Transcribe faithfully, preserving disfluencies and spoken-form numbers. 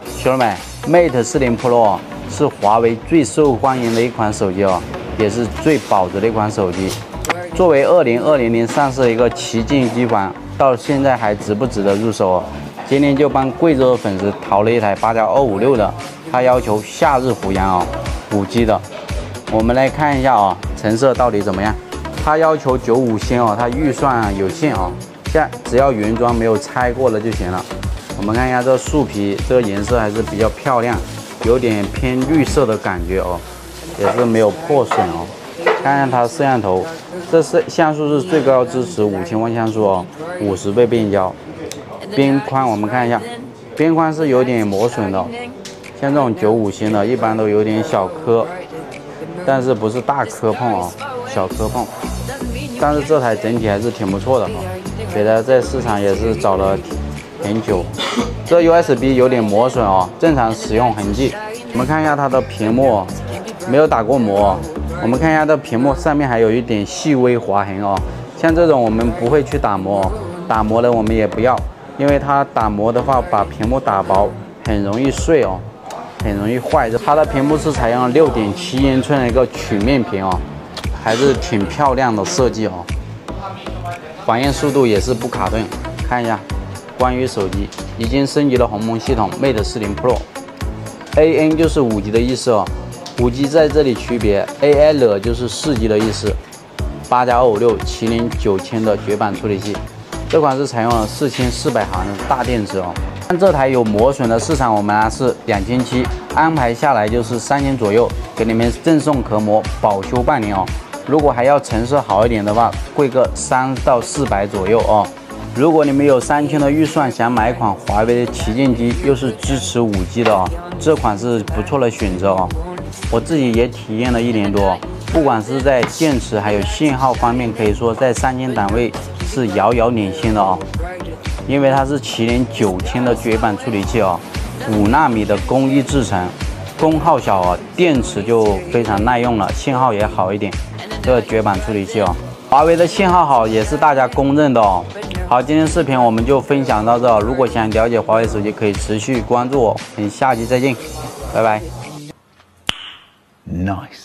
兄弟们 ，Mate 四零 Pro 是华为最受欢迎的一款手机哦，也是最保值的一款手机。作为二零二零年上市的一个旗舰机款，到现在还值不值得入手哦？今天就帮贵州的粉丝淘了一台八加二五六的，它要求夏日扶阳哦，五 G 的。我们来看一下哦，成色到底怎么样？它要求九五星哦，它预算有限哦，现在只要原装没有拆过的就行了。我们看一下这树皮，这个颜色还是比较漂亮，有点偏绿色的感觉哦，也是没有破损哦。看看它摄像头，这是像素是最高支持五千万像素哦，五十倍变焦。边框我们看一下，边框是有点磨损的哦，像这种九五星的，一般都有点小磕，但是不是大磕碰哦，小磕碰。但是这台整体还是挺不错的哦，给它在市场也是找了挺久。这 U S B 有点磨损哦，正常使用痕迹。我们看一下它的屏幕，没有打过膜。我们看一下这屏幕上面还有一点细微划痕哦，像这种我们不会去打磨，打磨的我们也不要，因为它打磨的话把屏幕打薄，很容易碎哦，很容易坏。它的屏幕是采用了 六点七英寸的一个曲面屏哦，还是挺漂亮的设计哦。反应速度也是不卡顿。看一下，关于手机已经升级了鸿蒙系统 Mate 四零 Pro，A N 就是五 G 的意思哦。五 G 在这里区别 ，A L 就是四 G 的意思。八加二五六麒麟九千的绝版处理器，这款是采用了四千四百毫安的大电池哦。但这台有磨损的市场我们拿是两千七，安排下来就是三千左右，给你们赠送壳膜，保修半年哦。如果还要成色好一点的话，贵个三到四百左右哦。如果你们有三千的预算，想买一款华为的旗舰机，又是支持五 G 的哦，这款是不错的选择哦。我自己也体验了一年多，不管是在电池还有信号方面，可以说在三千档位是遥遥领先的哦。因为它是麒麟九千的绝版处理器哦，五纳米的工艺制成，功耗小哦，电池就非常耐用了，信号也好一点。这个绝版处理器哦，华为的信号好也是大家公认的哦。好，今天视频我们就分享到这，如果想了解华为手机，可以持续关注我，我们下期再见，拜拜。Nice.